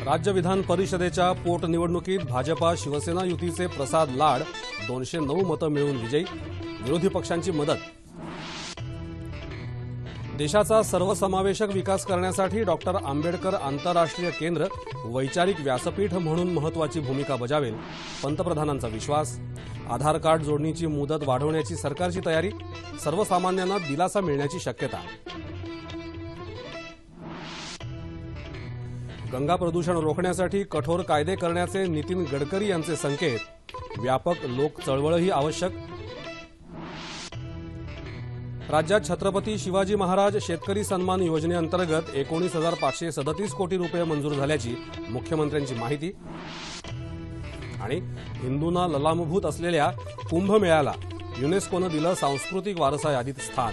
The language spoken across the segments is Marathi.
राज्य विधान परिषदेच्या पोटनिवडणुकीत भाजपा शिवसेना युतीचे प्रसाद लाड 209 मतं मिळवून विजयी, विरोधी पक्षांची मदत। देशाचा सर्वसमावेशक विकास करण्यासाठी डॉक्टर आंबेडकर आंतरराष्ट्रीय केंद्र वैचारिक व्यासपीठ म्हणून महत्त्वाची भूमिका बजावेल, पंतप्रधानांचा विश्वास। आधार कार्ड जोडणीची मुदत वाढवण्याची सरकारची तयारी, सर्वसामान्यांना दिलासा मिळण्याची शक्यता। गंगा प्रदूषण रोखण्यासाठी कठोर कायदे करण्याचे नितीन गडकरी यांचे संकेत, व्यापक लोक चळवळही आवश्यक। राज्यात छत्रपती शिवाजी महाराज शेतकरी सन्मान योजनेअंतर्गत 19,537 कोटी रुपये मंजूर झाल्याची मुख्यमंत्र्यांची माहिती। आणि हिंदूंना ललामभूत असलेल्या कुंभमेळ्याला युनेस्कोनं दिलं सांस्कृतिक वारसा यादीत स्थान।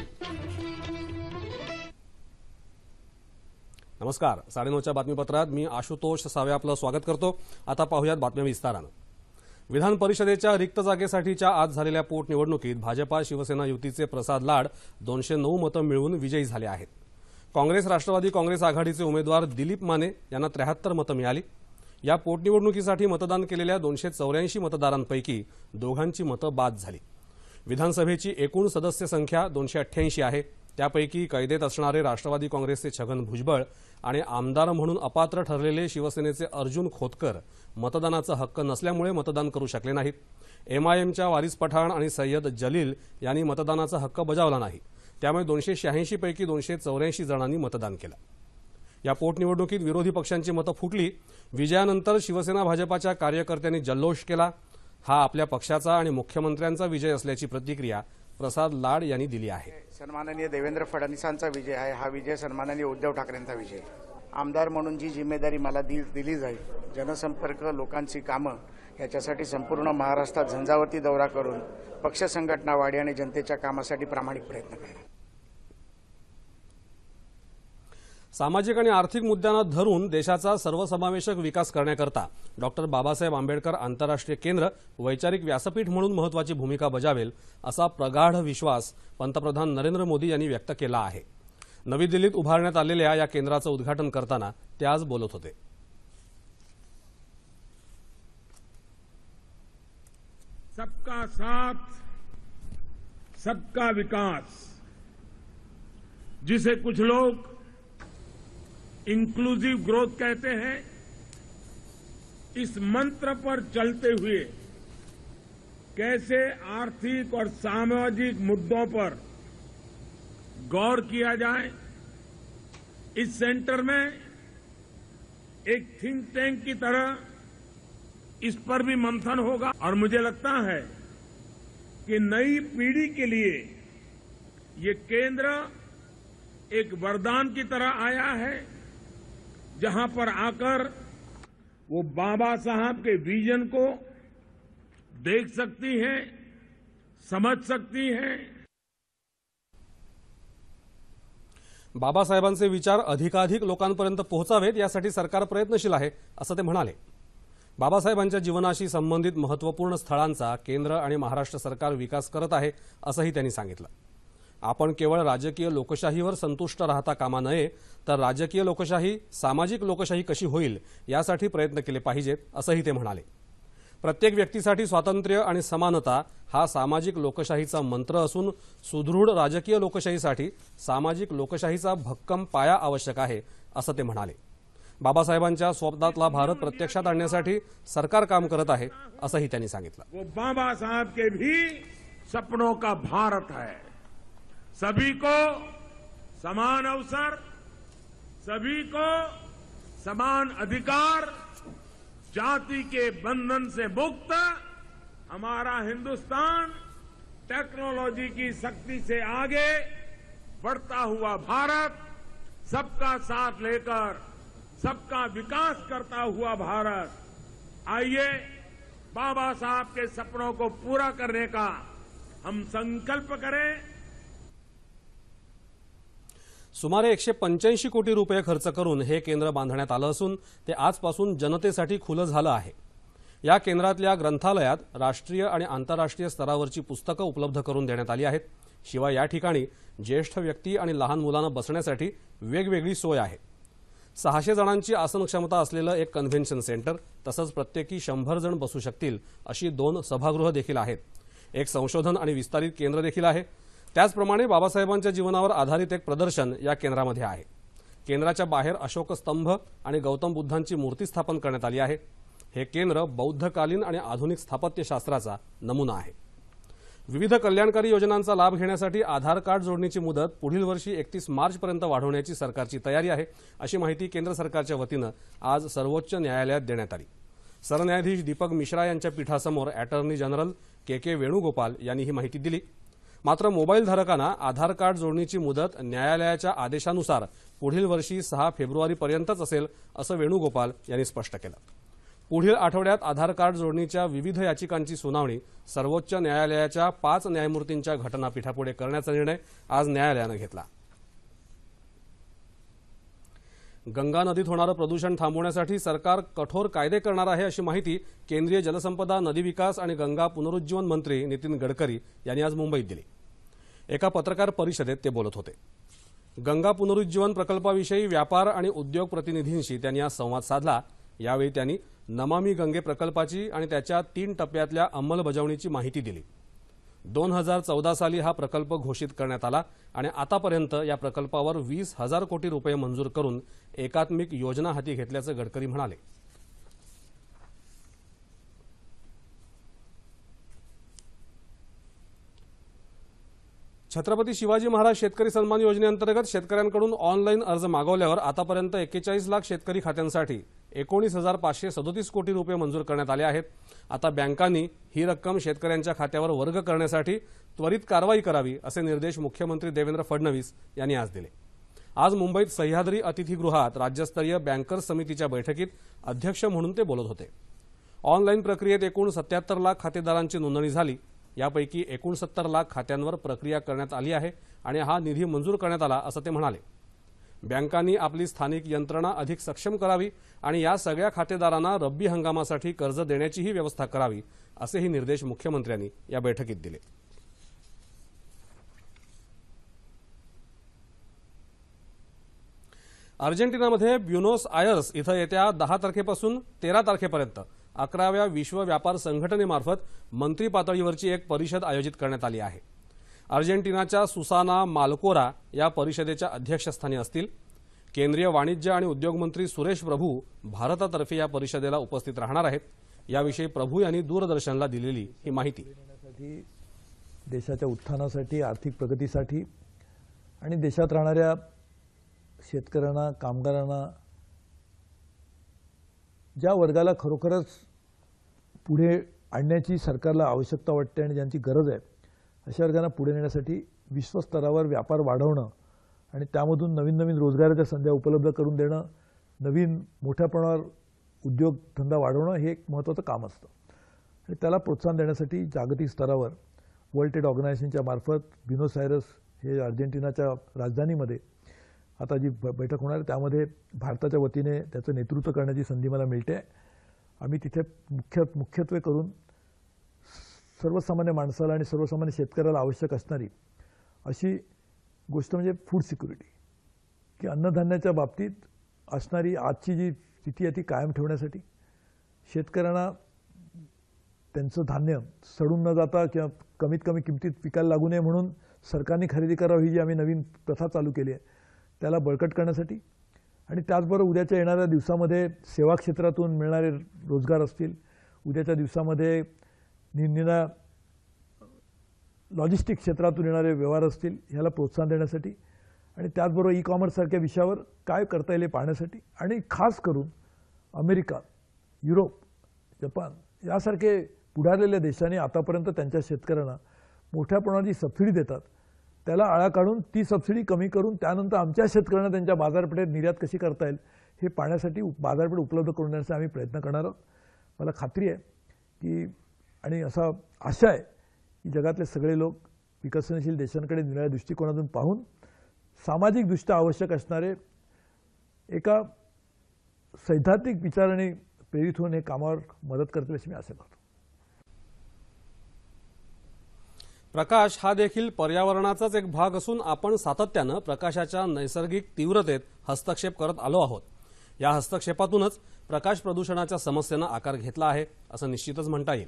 नमस्कार, 9:30च्या बातमीपत्रात मी आशुतोष सावे आपलं स्वागत करतो। आता पाहूयात बातम्या विस्तारानं। विधान परिषदेच्या रिक्त जागेसाठीच्या आज झालेल्या पोटनिवडणुकीत भाजपा शिवसेना युतीचे प्रसाद लाड 209 मतं मिळवून विजयी झाले आहेत। काँग्रेस राष्ट्रवादी काँग्रेस आघाडीचे उमेदवार दिलीप माने यांना 73 मतं मिळाली। या पोटनिवडणुकीसाठी मतदान केलेल्या 284 मतदारांपैकी दोघांची मतं बाद झाली। विधानसभेची एकूण सदस्य संख्या 288 आहे। त्यापैकी कैदेत असणारे राष्ट्रवादी काँग्रेसचे छगन भुजबळ आणि आमदार म्हणून अपात्र ठरलेले शिवसेनेचे अर्जुन खोतकर मतदानाचा हक्क नसल्यामुळे मतदान करू शकले नाहीत। एमआयएमच्या वारिस पठाण आणि सय्यद जलील यांनी मतदानाचा हक्क बजावला नाही। त्यामुळे 286 पैकी 284 जणांनी मतदान केलं। या पोटनिवडणुकीत विरोधी पक्षांची मतं फुटली। विजयानंतर शिवसेना भाजपाच्या कार्यकर्त्यांनी जल्लोष केला। हा आपल्या पक्षाचा आणि मुख्यमंत्र्यांचा विजय असल्याची प्रतिक्रिया प्रसाद लाड यांनी दिली आहे। सन्माननीय देवेंद्र फडणवीसांचा विजय आहे। हा विजय सन्माननीय उद्धव ठाकरेंचा विजय। आमदार म्हणून जी जिम्मेदारी मला दिली जाईल, जनसंपर्क, लोकांची कामं याच्यासाठी संपूर्ण महाराष्ट्रात झंझावती दौरा करून पक्ष संघटना वाढी आणि जनतेच्या कामासाठी प्रामाणिक प्रयत्न करणार। सामाजिक आणि आर्थिक मुद्द्यांना धरून देशाचा सर्वसमावेशक विकास करण्याकरता डॉक्टर बाबासाहेब आंबेडकर आंतरराष्ट्रीय केंद्र वैचारिक व्यासपीठ म्हणून महत्त्वाची भूमिका बजावेल असा प्रगाढ विश्वास पंतप्रधान नरेंद्र मोदी यांनी व्यक्त केला आहे। नवी दिल्लीत उभारण्यात आलेल्या या केंद्राचं उद्घाटन करताना ते आज बोलत होते। सबका साथ सबका विकास, जिसे कुछ लोग इंक्लूसिव ग्रोथ कहते हैं, इस मंत्र पर चलते हुए कैसे आर्थिक और सामाजिक मुद्दों पर गौर किया जाए। इस सेंटर में एक थिंक टैंक की तरह इस पर भी मंथन होगा और मुझे लगता है कि नई पीढ़ी के लिए ये केंद्र एक वरदान की तरह आया है, जहां पर आकर वो बाबा साहब के विजन को देख सकती हैं, समझ सकती हैं। बाबासाहेबांचे विचार अधिकाधिक लोकांपर्यंत पोहोचावेत यासाठी सरकार प्रयत्नशील आहे, असं ते म्हणाले। बाबासाहेबांच्या जीवनाशी संबंधित महत्त्वपूर्ण स्थळांचा केंद्र आणि महाराष्ट्र सरकार विकास करत आहे, असंही त्यांनी सांगितलं। आपण केवळ राजकीय लोकशाहीवर संतुष्ट राहता कामा नये, तर राजकीय लोकशाही सामाजिक लोकशाही कशी होईल यासाठी प्रयत्न केले पाहिजेत, असंही ते म्हणाले। प्रत्येक व्यक्तीसाठी स्वातंत्र्य आणि समानता हा सामाजिक लोकशाहीचा मंत्र असून सुदृढ राजकीय लोकशाहीसाठी सामाजिक लोकशाहीचा भक्कम पाया आवश्यक आहे, असं ते म्हणाले। बाबासाहेबांच्या स्वप्नातला भारत प्रत्यक्षात आणण्यासाठी सरकार काम करत आहे, असंही त्यांनी सांगितलं। वो बाबा साहब के भी सपनों का भारत है। सभी को समान अवसर, सभी को समान अधिकार, जाति के बंधन से मुक्त हमारा हिंदुस्तान, टेक्नोलॉजी की शक्ति से आगे बढ़ता हुआ भारत, सबका साथ लेकर सबका विकास करता हुआ भारत। आइए बाबा साहब के सपनों को पूरा करने का हम संकल्प करें। सुमारे 185 कोटी रुपये खर्च करून हे केंद्र बांधण्यात आलं असून ते आजपासून जनतेसाठी खुलं झालं आहे। या केंद्रातल्या ग्रंथालयात राष्ट्रीय आणि आंतरराष्ट्रीय स्तरावरची पुस्तकं उपलब्ध करून देण्यात आली आहेत। शिवाय या ठिकाणी ज्येष्ठ व्यक्ती आणि लहान मुलांना बसण्यासाठी वेगवेगळी सोय आहे। 600 जणांची आसन क्षमता असलेलं एक कन्व्हेन्शन सेंटर तसंच प्रत्येकी 100 जण बसू शकतील अशी 2 सभागृह देखील आहेत. एक संशोधन आणि विस्तारित केंद्र देखील आहे. त्याचप्रमाणे बाबासाहेबांच्या जीवनावर आधारित एक प्रदर्शन या केंद्रामध्ये आहे. केंद्राच्या बाहेर अशोक स्तंभ आणि गौतम बुद्धांची मूर्ती स्थापन करण्यात आली आहे. हे केंद्र बौद्धकालीन आणि आधुनिक स्थापत्यशास्त्राचा नमुना आहे. विविध कल्याणकारी योजनांचा लाभ घेण्यासाठी आधार कार्ड जोडणीची मुदत पुढील वर्षी 31 मार्चपर्यंत वाढवण्याची सरकारची तयारी आहे अशी माहिती केंद्र सरकारच्या वतीनं आज सर्वोच्च न्यायालयात देण्यात आली. सरन्यायाधीश दीपक मिश्रा यांच्या पीठासमोर अॅटर्नी जनरल के वेणुगोपाल यांनी ही माहिती दिली. मात्र मोबाईल धारकांना आधार कार्ड जोडणीची मुदत न्यायालयाच्या आदेशानुसार पुढील वर्षी 6 फेब्रुवारीपर्यंतच असेल असं वेणुगोपाल यांनी स्पष्ट केलं. पुढील आठवड्यात आधार कार्ड जोडणीच्या विविध याचिकांची सुनावणी सर्वोच्च न्यायालयाच्या 5 न्यायमूर्तींच्या घटनापीठापुढे करण्याचा निर्णय आज न्यायालयानं घेतला. गंगा नदीत होणारं प्रदूषण थांबवण्यासाठी सरकार कठोर कायदे करणार आहे अशी माहिती केंद्रीय जलसंपदा, नदी विकास आणि गंगा पुनरुज्जीवन मंत्री नितीन गडकरी यांनी आज मुंबईत दिली. एका पत्रकार परिषदेत ते बोलत होते. गंगा पुनरुज्जीवन प्रकल्पाविषयी व्यापार आणि उद्योग प्रतिनिधींशी त्यांनी आज संवाद साधला. यावेळी त्यांनी नमामि गंगे प्रकल्पाची आणि त्याच्या 3 टप्प्यातल्या अंमलबजावणीची माहिती दिली. 2014 साली हा प्रकल्प घोषित करण्यात आला आणि आतापर्यंत या प्रकल्पावर 20,000 कोटी रुपये मंजूर करून एकात्मिक योजना हाती घेतल्याचं गडकरी म्हणाले. छत्रपती शिवाजी महाराज शेतकरी सन्मान योजनेअंतर्गत शेतकऱ्यांकडून ऑनलाईन अर्ज मागवल्यावर आतापर्यंत 41 लाख शेतकरी खात्यांसाठी 19,537 कोटी रुपये मंजूर करण्यात आले आहेत. आता बँकांनी ही रक्कम शेतकऱ्यांच्या खात्यावर वर्ग करण्यासाठी त्वरित कारवाई करावी असे निर्देश मुख्यमंत्री देवेंद्र फडणवीस यांनी आज दिले. आज मुंबईत सह्याद्री अतिथीगृहात राज्यस्तरीय बँकर्स समितीच्या बैठकीत अध्यक्ष म्हणून ते बोलत होते. ऑनलाईन प्रक्रियेत एकूण 77 लाख खातेदारांची नोंदणी झाली. यापैकी 69 लाख खात्यांवर प्रक्रिया करण्यात आली आहे आणि हा निधी मंजूर करण्यात आला असं ते म्हणाले. बँकांनी आपली स्थानिक यंत्रणा अधिक सक्षम करावी आणि या सगळ्या खातेदारांना रब्बी हंगामासाठी कर्ज देण्याचीही व्यवस्था करावी असेही निर्देश मुख्यमंत्र्यांनी या बैठकीत दिले. अर्जेंटिनामध्ये ब्युनोस आयर्स इथं येत्या 10 तारखेपासून 13 तारखेपर्यंत 11व्या विश्व व्यापार संघटनेमार्फत मंत्री पातळीवरची एक परिषद आयोजित करण्यात आली आहे. अर्जेंटिनाच्या सुसाना मालकोरा या परिषदेच्या अध्यक्षस्थानी असतील. केंद्रीय वाणिज्य आणि उद्योग मंत्री सुरेश प्रभू भारतातर्फे या परिषदेला उपस्थित राहणार आहेत. याविषयी प्रभू यांनी दूरदर्शनला दिलेली ही माहिती. देशाच्या उत्थानासाठी, आर्थिक प्रगतीसाठी आणि देशात राहणाऱ्या शेतकऱ्यांना, कामगारांना, ज्या वर्गाला खरोखरच पुढे आणण्याची सरकारला आवश्यकता वाटते आणि ज्यांची गरज आहे अशा वर्गांना पुढे नेण्यासाठी विश्वस्तरावर व्यापार वाढवणं आणि त्यामधून नवीन नवीन रोजगाराच्या संधी उपलब्ध करून देणं, नवीन मोठ्या प्रमाणावर उद्योगधंदा वाढवणं हे एक महत्त्वाचं काम असतं. आणि त्याला प्रोत्साहन देण्यासाठी जागतिक स्तरावर वर्ल्ड ट्रेड ऑर्गनायझेशनच्या मार्फत ब्युनोस आयर्स हे अर्जेंटिनाच्या राजधानीमध्ये आता जी बैठक होणार आहे त्यामध्ये भारताच्या वतीने त्याचं नेतृत्व करण्याची संधी मला मिळते. आम्ही तिथे मुख्यत्वे करून सर्वसामान्य माणसाला आणि सर्वसामान्य शेतकऱ्याला आवश्यक असणारी अशी गोष्ट म्हणजे फूड सिक्युरिटी, की अन्नधान्याच्या बाबतीत असणारी आजची जी स्थिती आहे ती कायम ठेवण्यासाठी, शेतकऱ्यांना त्यांचं धान्य सडून न जाता किंवा कमीत कमी किमतीत पिकायला लागू नये म्हणून सरकारने खरेदी करावी ही जी आम्ही नवीन प्रथा चालू केली आहे त्याला बळकट करण्यासाठी आणि त्याचबरोबर उद्याच्या येणाऱ्या दिवसामध्ये सेवा क्षेत्रातून मिळणारे रोजगार असतील, उद्याच्या दिवसामध्ये निरनिराळ्या लॉजिस्टिक क्षेत्रातून येणारे व्यवहार असतील, ह्याला प्रोत्साहन देण्यासाठी आणि त्याचबरोबर ई-कॉमर्ससारख्या विषयावर काय करता येईल पाहण्यासाठी आणि खास करून अमेरिका, युरोप, जपान यासारखे पुढारलेल्या देशांनी आतापर्यंत त्यांच्या शेतकऱ्यांना मोठ्या प्रमाणात जी सबसिडी देतात त्याला आळा काढून ती सबसिडी कमी करून त्यानंतर आमच्या शेतकऱ्यांना त्यांच्या बाजारपेठेत निर्यात कशी करता येईल हे पाहण्यासाठी बाजारपेठ उपलब्ध करून देण्यासाठी आम्ही प्रयत्न करणार आहोत. मला खात्री आहे की आणि असा आशा आहे की जगातले सगळे लोक विकसनशील देशांकडे निराळ्या दृष्टिकोनातून पाहून सामाजिकदृष्ट्या आवश्यक असणारे एका सैद्धांतिक विचाराने प्रेरित होऊन हे कामावर मदत करतील अशी मी आशा करतो. प्रकाश हा देखील पर्यावरणाचाच एक भाग असून आपण सातत्यानं प्रकाशाच्या नैसर्गिक तीव्रतेत हस्तक्षेप करत आलो आहोत. या हस्तक्षेपातूनच प्रकाश प्रदूषणाच्या समस्येनं आकार घेतला आहे असं निश्चितच म्हणता येईल.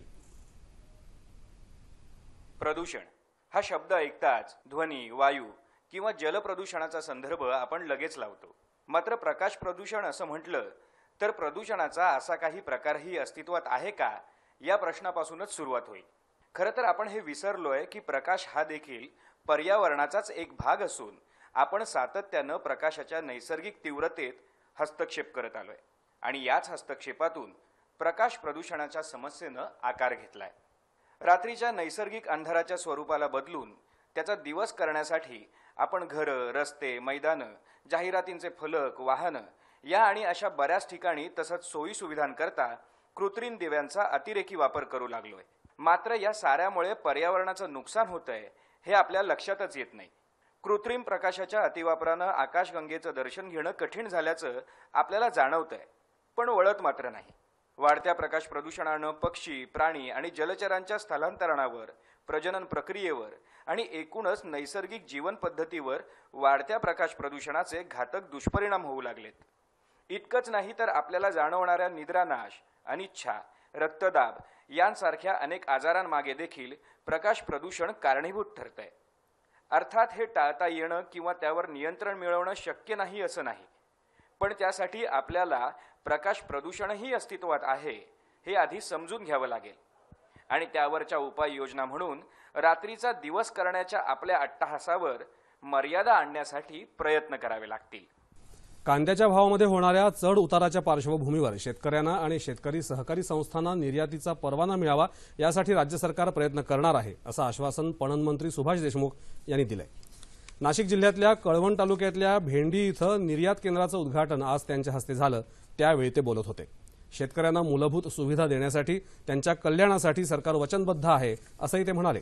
प्रदूषण हा शब्द ऐकताच ध्वनी, वायू किंवा जल प्रदूषणाचा संदर्भ आपण लगेच लावतो. मात्र प्रकाश प्रदूषण असं म्हटलं तर प्रदूषणाचा असा काही प्रकारही अस्तित्वात आहे का, या प्रश्नापासूनच सुरुवात होईल. खरं तर आपण हे विसरलोय की प्रकाश हा देखील पर्यावरणाचाच एक भाग असून आपण सातत्यानं प्रकाशाच्या नैसर्गिक तीव्रतेत हस्तक्षेप करत आलोय आणि याच हस्तक्षेपातून प्रकाश प्रदूषणाच्या समस्येनं आकार घेतलाय. रात्रीच्या नैसर्गिक अंधाराच्या स्वरूपाला बदलून त्याचा दिवस करण्यासाठी आपण घरं, रस्ते, मैदानं, जाहिरातींचे फलक, वाहनं या आणि अशा बऱ्याच ठिकाणी तसंच सोयी सुविधांकरता कृत्रिम दिव्यांचा अतिरेकी वापर करू लागलोय. मात्र या साऱ्यामुळे पर्यावरणाचं नुकसान होतंय हे आपल्या लक्षातच येत नाही. कृत्रिम प्रकाशाच्या अतिवापरानं आकाशगंगेचं दर्शन घेणं कठीण झाल्याचं आपल्याला जाणवतंय, पण वळत मात्र नाही. वाढत्या प्रकाश प्रदूषणानं पक्षी, प्राणी आणि जलचरांच्या स्थलांतरणावर, प्रजनन प्रक्रियेवर आणि एकूणच नैसर्गिक जीवन पद्धतीवर वाढत्या प्रकाश प्रदूषणाचे घातक दुष्परिणाम होऊ लागलेत. इतकंच नाही तर आपल्याला जाणवणाऱ्या निद्रानाश, अनिच्छा, रक्तदाब यांसारख्या अनेक आजारांमागे देखील प्रकाश प्रदूषण कारणीभूत ठरतंय. अर्थात हे टाळता येणं किंवा त्यावर नियंत्रण मिळवणं शक्य नाही असं नाही, पण त्यासाठी आपल्याला प्रकाश प्रदूषणही अस्तित्वात आहे हे आधी समजून घ्यावं लागेल आणि त्यावरच्या उपाययोजना म्हणून रात्रीचा दिवस करण्याच्या आपल्या अट्टहासावर मर्यादा आणण्यासाठी प्रयत्न करावे लागतील. कांद्याच्या भावामध्ये होणाऱ्या चढ उताराच्या पार्श्वभूमीवर शेतकऱ्यांना आणि शेतकरी सहकारी संस्थांना निर्यातीचा परवाना मिळावा यासाठी राज्य सरकार प्रयत्न करणार आहे असं आश्वासन पणन मंत्री सुभाष देशमुख यांनी दिलंय. नाशिक जिल्ह्यातल्या कळवण तालुक्यातल्या भेंडी इथं निर्यात केंद्राचं उद्घाटन आज त्यांच्या हस्ते झालं. त्यावेळी ते बोलत होते. शेतकऱ्यांना मूलभूत सुविधा देण्यासाठी, त्यांच्या कल्याणासाठी सरकार वचनबद्ध आहे असंही ते म्हणाले.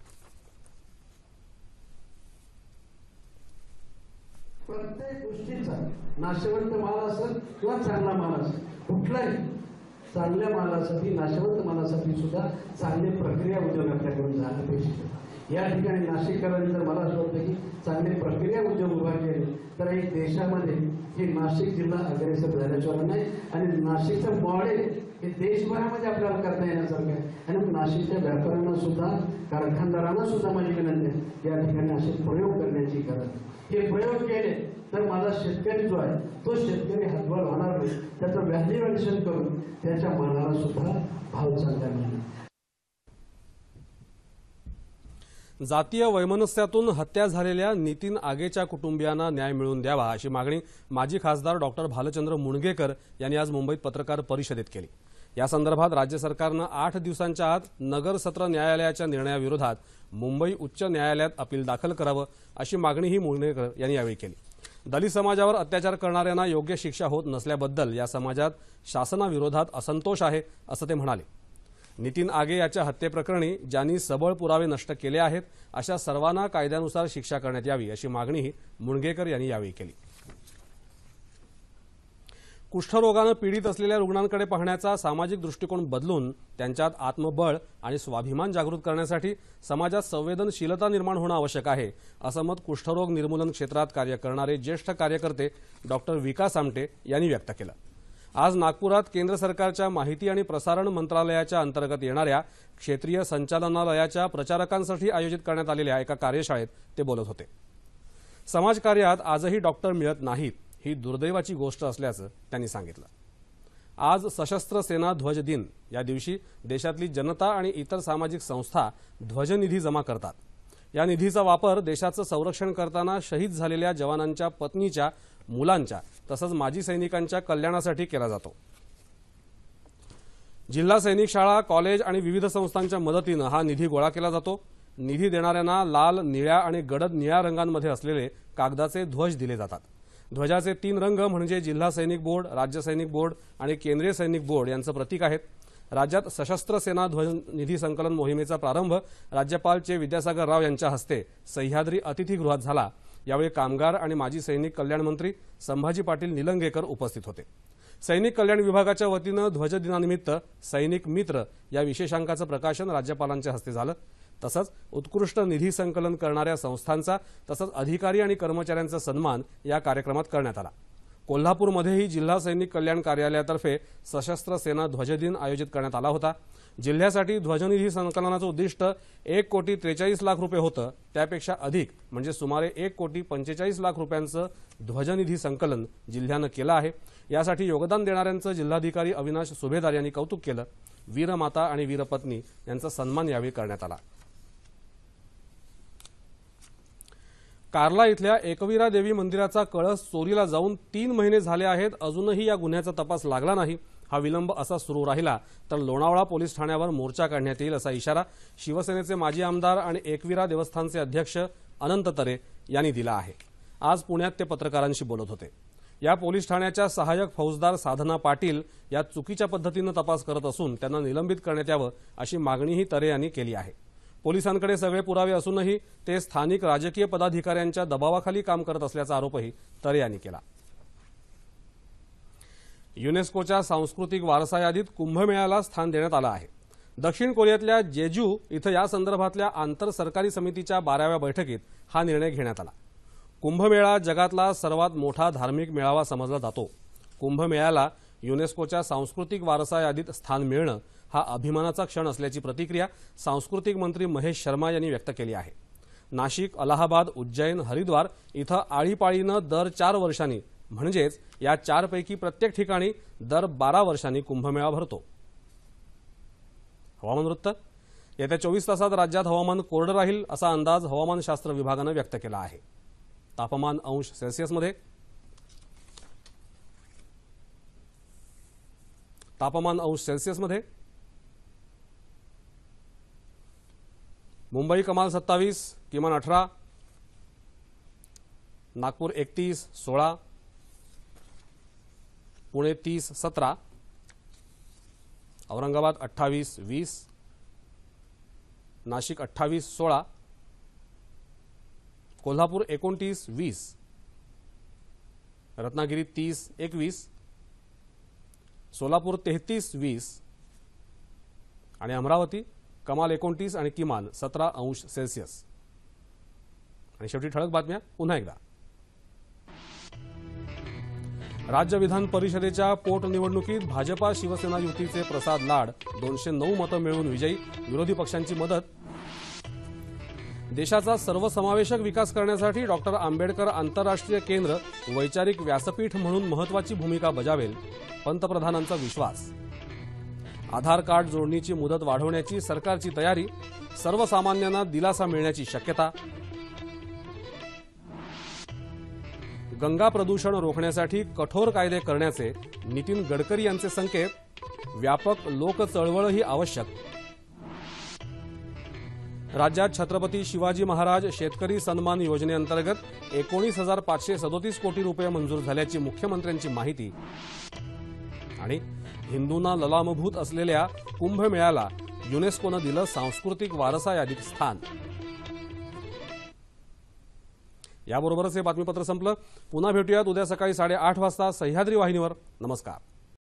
प्रत्येक गोष्टीचा नाशवंत माल असेल किंवा चांगला माल असेल, कुठलाही चांगल्या मालासाठी, नाशवंत मालासाठी सुद्धा चांगली प्रक्रिया उद्योग आपल्याकडून झाला पाहिजे. या ठिकाणी नाशिककरांनी जर मला असं वाटतं की चांगले प्रक्रिया उद्योग उभा केले तर एक देशामध्ये हे नाशिक जिल्हा अग्रेसर झाल्याशिवाय नाही आणि नाशिकचं मॉडेल हे देशभरामध्ये आपल्याला करता येण्यासारखं आहे. आणि नाशिकच्या व्यापाऱ्यांना सुद्धा, कारखानदारांना सुद्धा माझी विनंती आहे या ठिकाणी असे प्रयोग करण्याची गरज. हे प्रयोग केले तर माझा शेतकरी जो आहे तो शेतकरी हातभार होणार नाही, त्याचं व्हॅल्युएशन करून त्याच्या मालाला सुद्धा भाव चांगला मिळेल. जातीय वैमनस्यातून हत्या झालेल्या नितीन आगेच्या कुटुंबियांना न्याय मिळवून द्यावा अशी मागणी माजी खासदार डॉक्टर भालचंद्र मुणगेकर यांनी आज मुंबईत पत्रकार परिषदेत केली. या संदर्भात राज्य सरकारनं 8 दिवसांच्या आत नगर सत्र न्यायालयाच्या निर्णयाविरोधात मुंबई उच्च न्यायालयात अपील दाखल करावं अशी मागणीही मुणगेकर यांनी यावेळी केली. दलित समाजावर अत्याचार करणाऱ्यांना योग्य शिक्षा होत नसल्याबद्दल या समाजात शासनाविरोधात असंतोष आहे असं ते म्हणाले. नितीन आगे याच्या हत्येप्रकरणी ज्यांनी सबळ पुरावे नष्ट केले आहेत अशा सर्वांना कायद्यानुसार शिक्षा करण्यात यावी अशी मागणीही मुणगेकर यांनी यावेळी केली. कुष्ठरोगानं पीडित असलेल्या रुग्णांकडे पाहण्याचा सामाजिक दृष्टिकोन बदलून त्यांच्यात आत्मबळ आणि स्वाभिमान जागृत करण्यासाठी समाजात संवेदनशीलता निर्माण होणं आवश्यक आहे असं मत कुष्ठरोग निर्मूलन क्षेत्रात कार्य करणारे ज्येष्ठ कार्यकर्ते डॉक्टर विकास आमटे यांनी व्यक्त केलं. आज नागपुरात केंद्र सरकारच्या माहिती आणि प्रसारण मंत्रालयाच्या अंतर्गत येणाऱ्या क्षेत्रीय संचालनालयाच्या प्रचारकांसाठी आयोजित करण्यात आलेल्या एका कार्यशाळेत ते बोलत होते. समाजकार्यात आजही डॉक्टर मिळत नाहीत ही दुर्दैवाची गोष्ट असल्याचं त्यांनी सांगितलं. आज सशस्त्र सेना ध्वज दिन या दिवशी देशातली जनता आणि इतर सामाजिक संस्था ध्वजनिधी जमा करतात. या निधीचा वापर देशाचं संरक्षण करताना शहीद झालेल्या जवानांच्या पत्नीच्या, मुलांच्या तसंच माजी सैनिकांच्या कल्याणासाठी केला जातो. जिल्हा सैनिक शाळा, कॉलेज आणि विविध संस्थांच्या मदतीनं हा निधी गोळा केला जातो. निधी देणाऱ्यांना लाल, निळ्या आणि गडद निळ्या रंगांमध्ये असलेले कागदाचे ध्वज दिले जातात. ध्वजाचे 3 रंग म्हणजे जिल्हा सैनिक बोर्ड, राज्य सैनिक बोर्ड आणि केंद्रीय सैनिक बोर्ड यांचं प्रतीक आहेत. राज्यात सशस्त्र सेना ध्वज निधी संकलन मोहिमेचा प्रारंभ राज्यपाल चे विद्यासागर राव यांच्या हस्ते सह्याद्री अतिथीगृहात झाला. यावेळी कामगार आणि माजी सैनिक कल्याण मंत्री संभाजी पाटील निलंगेकर उपस्थित होते. सैनिक कल्याण विभागाच्या वतीनं ध्वज दिनानिमित्त सैनिक मित्र या विशेषांकाचं प्रकाशन राज्यपालांच्या हस्ते झालं. तसंच उत्कृष्ट निधी संकलन करणाऱ्या संस्थांचा तसंच अधिकारी आणि कर्मचाऱ्यांचा सन्मान या कार्यक्रमात करण्यात आला. कोल्हापूरमध्येही जिल्हा सैनिक कल्याण कार्यालयातर्फे सशस्त्र सेना ध्वजदिन आयोजित करण्यात आला होता। जिल्ह्यासाठी ध्वजनिधी संकलनाचं उद्दिष्ट 1,43,00,000 रुपये होतं। त्यापेक्षा अधिक म्हणजे सुमारे 1,45,00,000 रुपयांचं ध्वजनिधी संकलन जिल्ह्यानं केलं आहे। यासाठी योगदान देणाऱ्यांचं जिल्हाधिकारी अविनाश सुभेदार यांनी कौतुक केलं। वीरमाता आणि वीरपत्नी यांचा सन्मान यावेळी करण्यात आला। कार्ला इथल्या एकवीरा देवी मंदिराचा कळस चोरीला जाऊन 3 महिने झाले आहेत, अजूनही या गुन्ह्याचा तपास लागला नाही। हा विलंब असा सुरू राहिला तर लोणावळा पोलीस ठाण्यावर मोर्चा काढण्यात येईल असा इशारा शिवसेनेचे माजी आमदार आणि एकवीरा देवस्थानचे अध्यक्ष अनंत तरे यांनी दिला आहे। आज पुण्यात ते पत्रकारांशी बोलत होते। या पोलीस ठाण्याच्या सहाय्यक फौजदार साधना पाटील या चुकीच्या पद्धतीनं तपास करत असून त्यांना निलंबित करण्यात यावं अशी मागणीही तरे यांनी केली आहे। पोलिसांकडे सगळे पुरावे असूनही ते स्थानिक राजकीय पदाधिकाऱ्यांच्या दबावाखाली काम करत असल्याचा आरोपही तरे यांनी केला। युनेस्कोच्या सांस्कृतिक वारसा यादीत कुंभमेळ्याला स्थान देण्यात आलं आहे। दक्षिण कोरियातल्या जेजू इथं या संदर्भातल्या आंतर सरकारी समितीच्या 12व्या बैठकीत हा निर्णय घेण्यात आला। कुंभमेळा जगातला सर्वात मोठा धार्मिक मेळावा समजला जातो। कुंभमेळ्याला युनेस्कोच्या सांस्कृतिक वारसा यादीत स्थान मिळणं हा अभिमानाचा क्षण असल्याची प्रतिक्रिया सांस्कृतिक मंत्री महेश शर्मा यांनी व्यक्त केली आहे। नाशिक, अलाहाबाद, उज्जैन, हरिद्वार इथं आळीपाळीनं दर 4 वर्षांनी म्हणजेच या 4 पैकी प्रत्येक ठिकाणी दर 12 वर्षांनी कुंभमेळा भरतो। हवामान वृत्त। येत्या 24 तासात राज्यात हवामान कोरडं राहील असा अंदाज हवामानशास्त्र विभागानं व्यक्त केला आहे। तापमान अंश सेल्सिअसमध्ये मुंबई कमाल 27, किमान 18, नागपूर 31, 16, पुणे 30, 17, औरंगाबाद 28, 20, नाशिक 28, 16, कोल्हापूर 29, 20, रत्नागिरी 30, 21, सोलापूर 33, 20 आणि अमरावती कमाल 29 आणि किमान 17 अंश सेल्सिअस। आणि शेवटी ठळक बातम्या पुन्हा एकदा। राज्य विधान परिषदेच्या पोटनिवडणुकीत भाजपा शिवसेना युतीचे प्रसाद लाड 209 मतं मिळवून विजयी, विरोधी पक्षांची मदत। देशाचा सर्वसमावेशक विकास करण्यासाठी डॉक्टर आंबेडकर आंतरराष्ट्रीय केंद्र वैचारिक व्यासपीठ म्हणून महत्त्वाची भूमिका बजावेल, पंतप्रधानांचा विश्वास। आधार कार्ड जोडणीची मुदत वाढवण्याची सरकारची तयारी, सर्वसामान्यांना दिलासा मिळण्याची शक्यता। गंगा प्रदूषण रोखण्यासाठी कठोर कायदे करण्याचे नितीन गडकरी यांचे संकेत, व्यापक लोक चळवळही आवश्यक। राज्यात छत्रपती शिवाजी महाराज शेतकरी सन्मान योजनेअंतर्गत 19,537 कोटी रुपये मंजूर झाल्याची मुख्यमंत्र्यांची माहिती। आणि हिंदूंना ललामभूत असलेल्या कुंभमेळ्याला युनेस्कोनं दिलं सांस्कृतिक वारसा यादीत स्थान। याबरोबरच हे बातमीपत्र संपलं। पुन्हा भेटूयात उद्या सकाळी 8:30 वाजता सह्याद्री वाहिनीवर। नमस्कार।